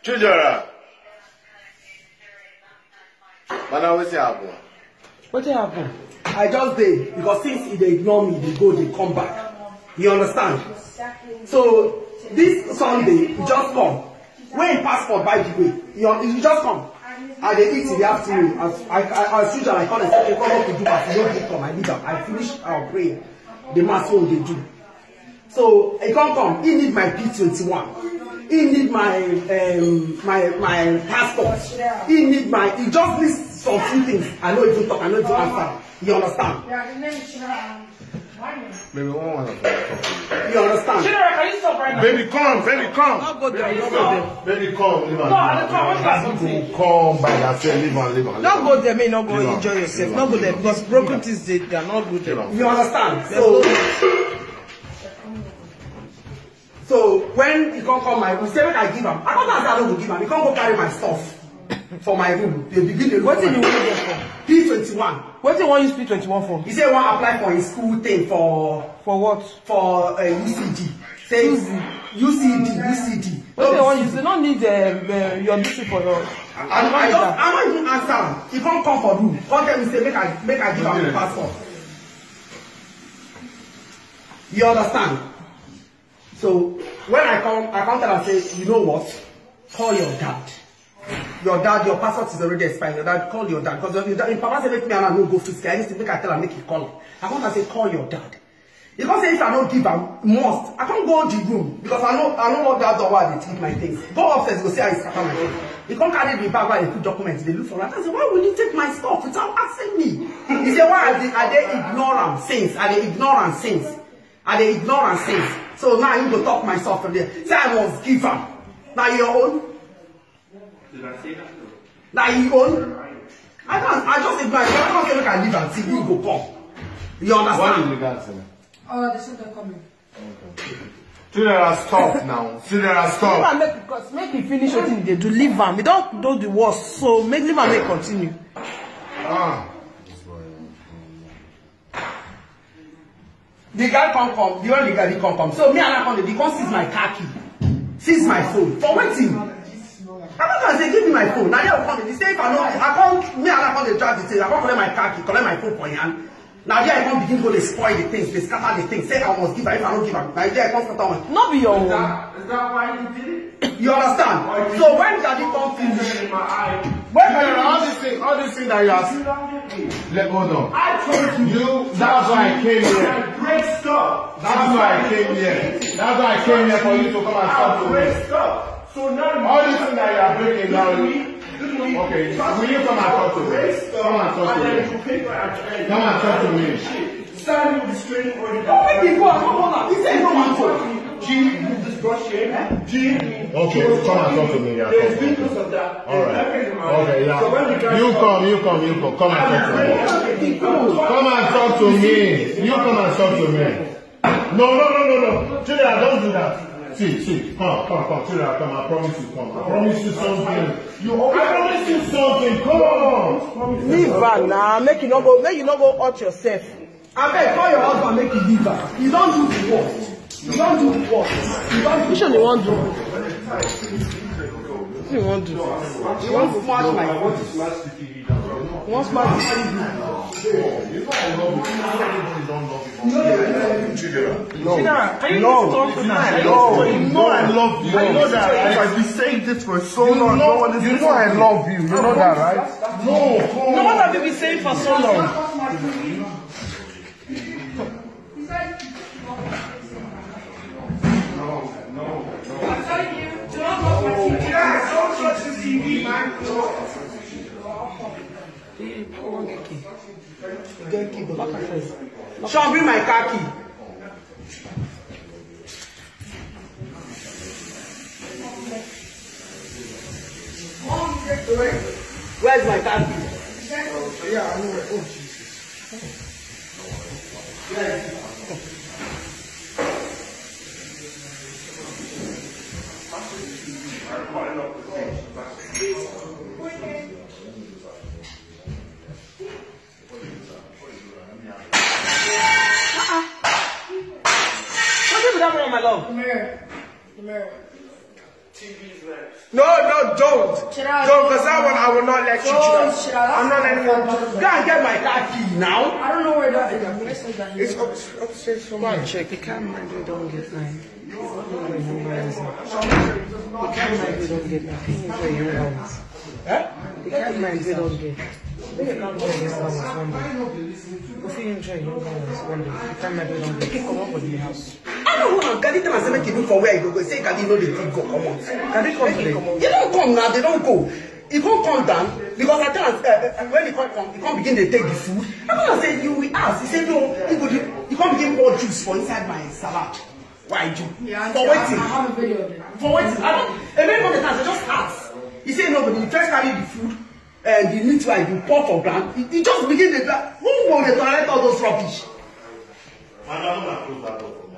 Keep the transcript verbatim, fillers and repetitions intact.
Children. But now what's happening? What happened? I just did because since they ignore me, they go, they come back. You understand? So this Sunday, you just come. When passport, by the way, you, you just come. I they eat in the afternoon. As I, I, as usual, I call and say, come up to do but you don't come. I leave them. I finish our prayer. The mass what they do. So he can't come. He need my P twenty-one. He need my um, my my passport. He need my. He just needs some few things. I know if you talk. I know if you answer. You understand? Baby, one want to talk to you. You understand? Can you stop right now? Baby, come, baby, come. Don't go there. Don't go there. Baby, come. Leave no, I don't come. What's that something? Come by yourself. Leave on, leave on. Don't go there. May not go enjoy yourself. Don't go there because broken things they are not good there. You understand? So, so when he can't come my room, say when I give him, I don't know I don't go give him. He can't go carry my stuff for my room. They begin to. What did you want there for? P twenty-one. What do you want use P twenty-one for? He said he want apply for his school thing for for what? For uh, U C D. Say U C D, U C D. What do you want use? You don't need uh, uh, your duty for your. I, I, I don't. I don't even answer. He can't come for room. Come tell me say make I make I give him the passport. You understand? So when I come, I come tell and say, you know what? Call your dad. Your dad, your passport is already expired. Your dad, call your dad. Because your dad, if Papa say make me and I no go physical, I need to make I tell and make you call him. I come and say, call your dad. You can't say if I don't give him, must. I can't go to the room because I know I know what that door why they take my things. Go upstairs, go see how he scatter my things. You can't carry the bag where they put documents. They look for that. I say, why will you take my stuff without asking me? He say, why are they, are they ignorant since? Are they ignorant since? Are they ignorant since? So now you go talk myself from there. Say I must give him. Now your own. Did I say that? Now you own. I can't. I just ignore. I can't say make I leave and see you go come. You understand? What is the guy saying? Oh, the children coming. Okay. Children are stopped now. Children are stopped. Make because make me finish what they do. Leave them. We don't do the worst. So make leave them make continue. Ah. The guy can't come. The only guy he can't come. So me and I come. They come seize my car key, seize my phone for waiting. I'm not gonna say give me my phone. Now you come. They say if I know, I can't. Me and I come. They drive the thing. I can't collect my car key, collect my phone for you. Now there I can't begin to go. They spoil the things. They scatter the things. Say I must give her. If I don't give her, now there I can't scatter one. Not be your own. Is that, is that why you did it? You understand? So when daddy come finish, In my eye. When all these things, all these things that you are, let hold on. I told you. You. That's why I came here. I break stuff. That's why I came here. That's why I came here for you to come and talk I to break me. stuff. So now All these things that you are breaking down. me. Okay, will you come and talk to me? Come and talk to me. Come and talk to me. Sign with the straight order. oh, people are not gonna. He said no man talk. G, move this brush here. G. Okay, come and talk to me. Yeah, There's come, videos of that. all right. Okay, yeah. So when the guys You come, you come, you come. Come and talk to me. Come and talk to me. You come and talk to me. No, no, no, no, no. Julia, don't do that. See, see, come, come, come, Julia, come. I promise you, come. I promise you something. You, I promise you something. Come on. Leave her now. Make you not go. Make you not go hurt yourself. I beg, call your husband, make you leave her. You don't do the work. You don't do the work. You don't do Which one you want to do? What you want to do? You want to smash my I want to smash the T V down. You want smart? You know I love you. Everybody don't love you. No. Chidera, can you No. talk to me? No. You know I love you. I know that, right? I've been saying this for so You long. know, No one is you know I love you. You know that, right? No. No, what have you been saying for so long? I'm telling you, do not watch my T V. Yeah, don't touch the T V, man. Sean, bring my car key. Where's my car key? Yeah, I know. Oh, Jesus. What did that one, my love? Come here. Come here. No, no, don't. Shira, Don't, because that one I will not let you Don't, do. Shira, I'm not letting you. that's- Go and get my car key now. I don't know where that is. Let's say that It's here. up- upstairs from me. Check the camera. They don't get nine. The camera they don't get nine. Finish your young ones. Eh? The camera they don't get. They can't go this house one day. Go finish your young ones one day. The camera they don't get. They come up with the house. I don't know. Gadi tell us make you look for where you go. Say Gadi know the thing go come out. Gadi come today. They don't come now. They don't go. He can't come down because I tell us uh, uh, when he can't come, he can't begin to take the food. I'm gonna say you will ask. He said no. He could. He can't begin pour juice for inside my salad. Why do? Yeah, For I, waiting. I have a video of it. For waiting. I don't. Every one of the times I just ask. He said no, but he first carry the food and the meat like you pour for ground. He, he just begin to. Who will the toilet all those rubbish? Madam, I'm not close that door for me.